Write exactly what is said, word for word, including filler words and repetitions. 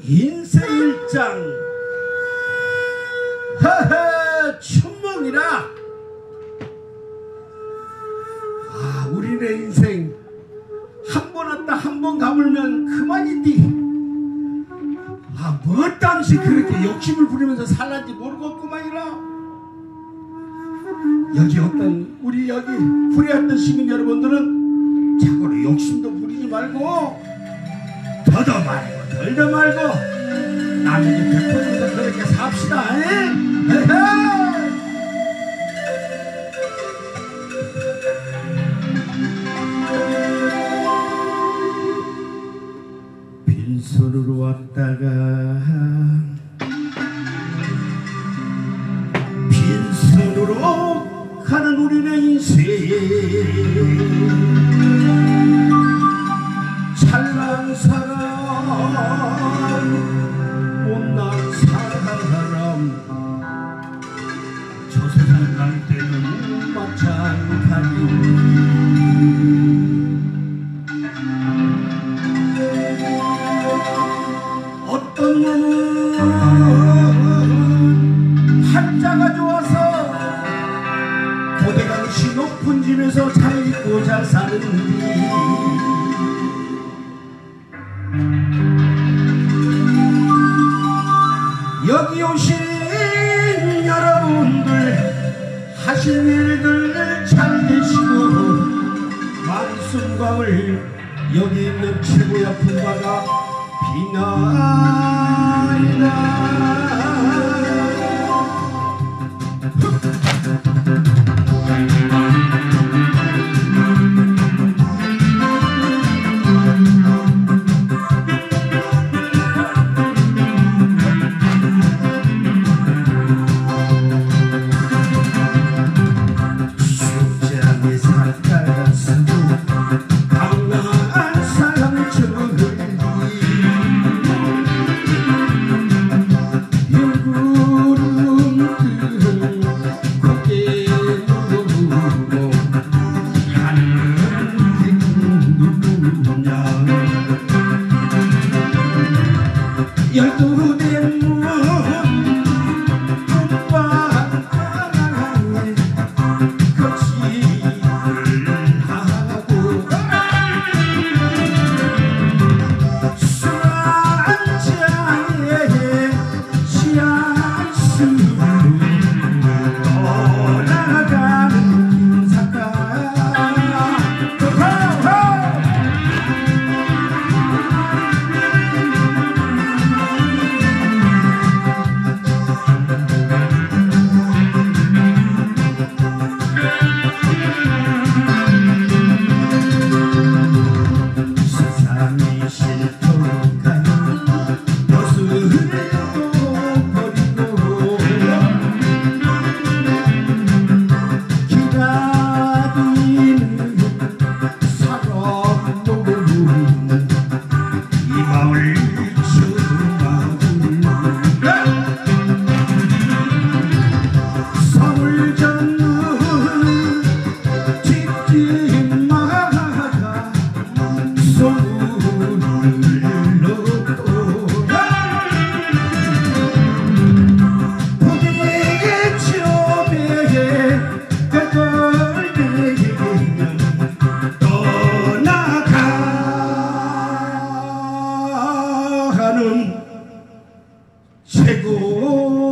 인생 일장 허허 춘몽이라. 아 우리네 인생 한 번 왔다 한 번 가물면 그만이디. 아 뭐 땀시 그렇게 욕심을 부리면서 살란지 모르겠구만이라. 여기 어떤 우리 여기 후레했던 시민 여러분들은 자고로 욕심도 부리지 말고 더도 말고 덜도 말고 나중에 백 퍼센트 그렇게 삽시다. 에? 빈손으로 왔다가 빈손으로 가는 우리네 인생. 찰난 사람 못난 사람 저 세상 갈 때는 마찬가지. 어떤 놈은 한자가 좋아서 고대강시 높은 집에서 잘 있고 잘 사는디. 여기 오신 여러분들 하실 일들 잘 되시고 만순광을 여기 있는 최고의 품바가 비나이다. 최고